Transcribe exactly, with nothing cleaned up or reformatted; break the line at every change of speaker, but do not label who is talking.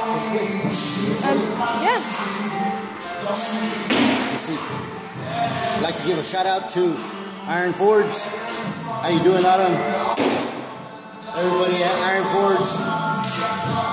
Um, yeah.
Let's see. I'd like to give a shout out to Iron Forge. How you doing, Autumn? Everybody at Iron Forge.